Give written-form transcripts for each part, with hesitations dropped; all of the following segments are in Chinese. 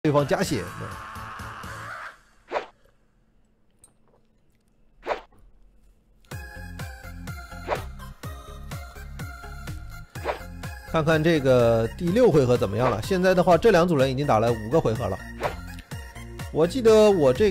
对方加血。看看这个第6回合怎么样了？现在的话，这两组人已经打了5个回合了。我记得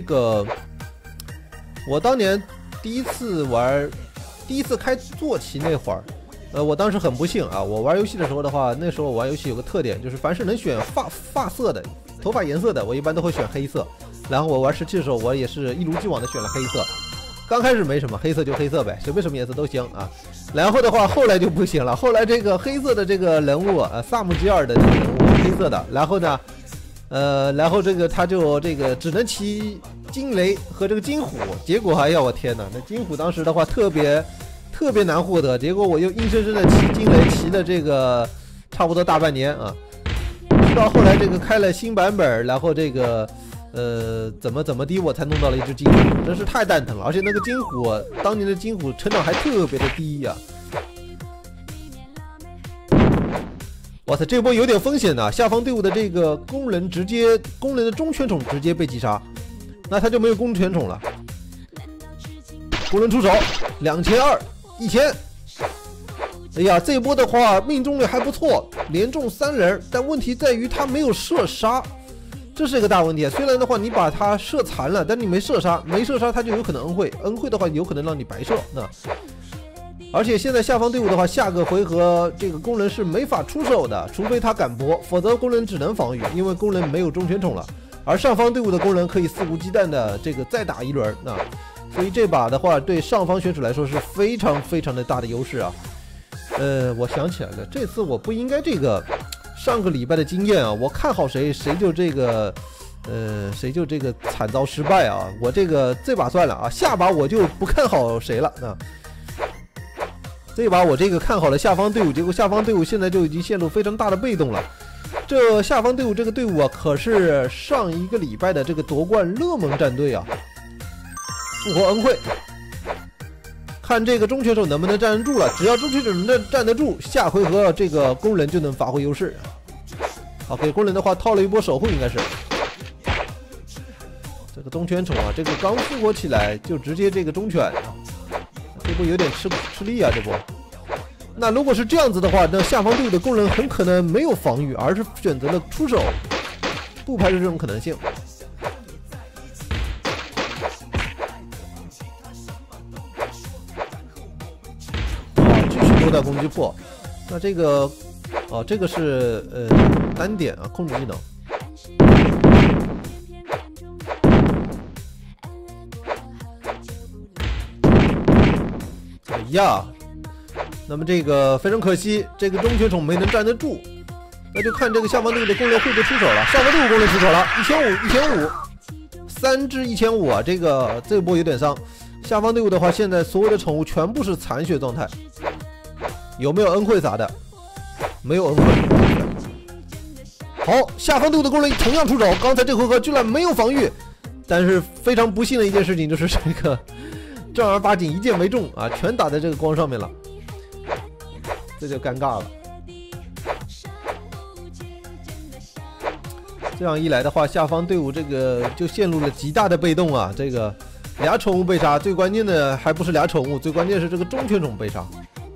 我当年第一次开坐骑那会儿，我当时很不幸啊。我玩游戏的时候的话，那时候我玩游戏有个特点，就是凡是能选发色的、头发颜色的，我一般都会选黑色。然后我玩17的时候，我也是一如既往的选了黑色。刚开始没什么，黑色就黑色呗，随便什么颜色都行啊。然后的话，后来就不行了。后来这个黑色的这个人物，萨姆吉尔的这个人物黑色的，然后呢，然后这个他就这个只能骑金雷和这个金虎，结果哎呀我天哪，那金虎当时的话特别难获得，结果我又硬生生的骑金雷骑了这个差不多大半年啊，直到后来这个开了新版本，然后这个怎么地我才弄到了一只金虎，真是太蛋疼了。而且那个金虎，当年的金虎成长还特别的低呀。哇塞，这波有点风险呐！下方队伍的这个工人的中权宠直接被击杀，那他就没有攻权宠了。工人出手，2200、1000。哎呀，这一波的话命中率还不错，连中3人，但问题在于他没有射杀。这是一个大问题，虽然的话你把它射残了，但你没射杀它就有可能恩惠的话有可能让你白射。那而且现在下方队伍的话，下个回合这个工人是没法出手的，除非他敢搏，否则工人只能防御，因为工人没有中权宠了。而上方队伍的工人可以肆无忌惮的这个再打一轮，那所以这把的话对上方选手来说是非常的大的优势啊。我想起来了，这次我不应该这个。上个礼拜的经验啊，我看好谁就这个，谁就这个惨遭失败啊！我这把算了啊，下把我就不看好谁了啊。这把我这个看好了下方队伍，结果下方队伍现在就已经陷入非常大的被动了。这下方队伍这个队伍啊，可是上一个礼拜的这个夺冠热门战队啊，复活恩惠。看这个中权手能不能站得住了，只要中权手能站得住，下回合这个工人就能发挥优势。好，给工人的话套了一波守护，应该是这个中权宠啊，这个刚复活起来就直接这个中权，这波有点吃力啊，这波。那如果是这样子的话，那下方队伍的工人很可能没有防御，而是选择了出手，不排除这种可能性。多的攻击破，那这个这个是单点啊，控制技能。哎呀，那么这个非常可惜，这个中权宠没能站得住，那就看这个下方队伍的工人会不会出手了。上方队伍工人出手了，1500，3只1500啊，这波有点伤。下方队伍的话，现在所有的宠物全部是残血状态。有没有恩惠啥的？没有恩惠。好，下方队伍的工人同样出手，刚才这回合居然没有防御，但是非常不幸的一件事情就是这个正儿八经一箭没中啊，全打在这个光上面了，这就尴尬了。这样一来的话，下方队伍这个就陷入了极大的被动啊，这个俩宠物被杀，最关键的还不是俩宠物，最关键是这个中权宠被杀。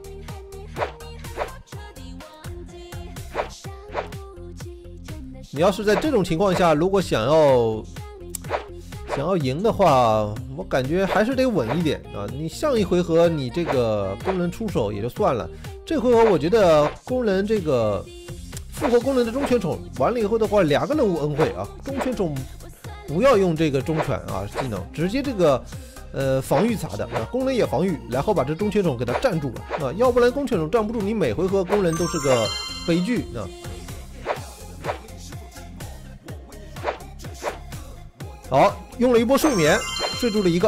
你要是在这种情况下，如果想要赢的话，我感觉还是得稳一点啊。你上一回合你这个工人出手也就算了，这回合我觉得工人这个复活工人的中权宠完了以后的话，2个人物恩惠啊，中权宠不要用这个中权啊技能，直接这个防御啥的啊，工人也防御，然后把这中权宠给他站住了啊，要不然中权宠站不住，你每回合工人都是个悲剧啊。好，用了一波睡眠，睡住了一个，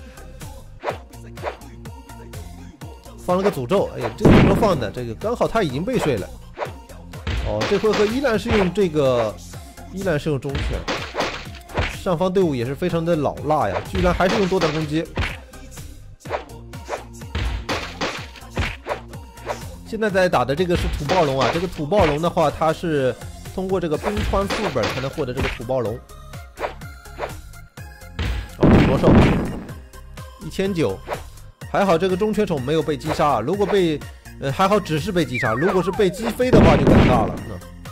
放了个诅咒。哎呀，这个诅咒放的这个刚好他已经被睡了。哦，这回合依然是用中权。上方队伍也是非常的老辣呀，居然还是用多段攻击。现在在打的这个是土暴龙啊，这个土暴龙的话，它是通过这个冰川副本才能获得这个土暴龙。魔兽1900，还好这个中犬宠没有被击杀，如果被还好只是被击杀，如果是被击飞的话就尴尬了。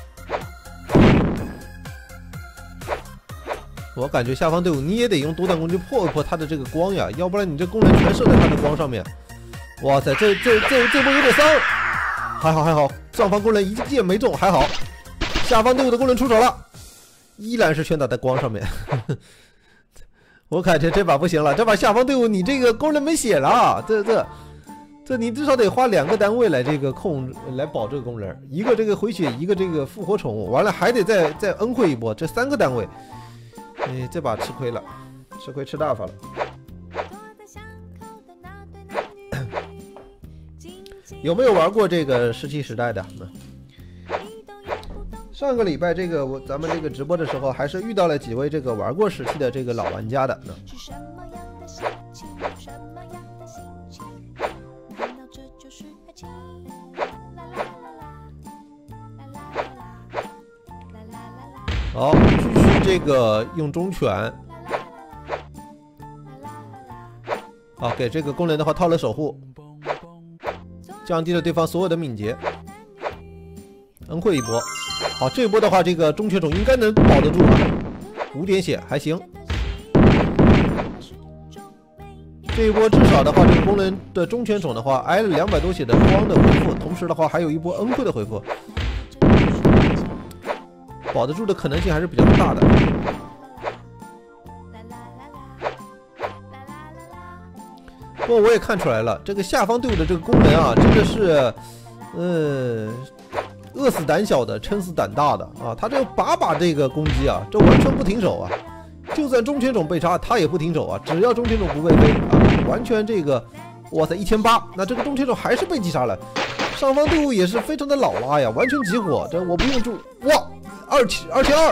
我感觉下方队伍你也得用多段攻击破一破他的这个光呀，要不然你这工人全射在他的光上面。哇塞，这波有点伤，还好，上方工人一箭没中，还好。下方队伍的工人出手了，依然是全打在光上面。我感觉这把不行了，这把下方队伍你这个工人没血了，这你至少得花2个单位来这个来保这个工人，一个这个回血，一个这个复活宠物，完了还得再恩惠一波，这3个单位。这把吃亏了，吃亏吃大发了。有没有玩过这个17时代的？上个礼拜这个咱们这个直播的时候，还是遇到了几位这个玩过17的这个老玩家的呢。好，继续这个用忠犬。好，给这个工人的话套了守护，降低了对方所有的敏捷，恩惠一波。好，这一波的话，这个忠犬种应该能保得住，5点血还行。这一波至少的话，这个工人的忠犬种的话，挨了200多血的光的回复，同时的话还有一波恩惠的回复。保得住的可能性还是比较大的。不过我也看出来了，这个下方队伍的这个工人啊，真的是，饿死胆小的，撑死胆大的啊！他这把这个攻击啊，这完全不停手啊！就算忠犬种被杀，他也不停手啊！只要忠犬种不被飞啊，完全这个，哇塞，1800，那这个忠犬种还是被击杀了。上方队伍也是非常的老拉呀，完全集火，这我不用住，哇，2200，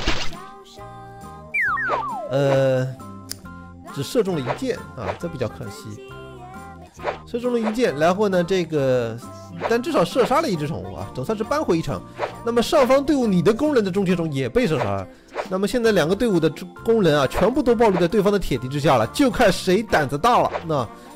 只射中了1箭啊，这比较可惜，射中了1箭，然后呢，这个但至少射杀了1只宠物啊，总算是扳回一城。那么上方队伍你的工人的忠犬种也被射杀了，那么现在2个队伍的工人啊，全部都暴露在对方的铁蹄之下了，就看谁胆子大了。那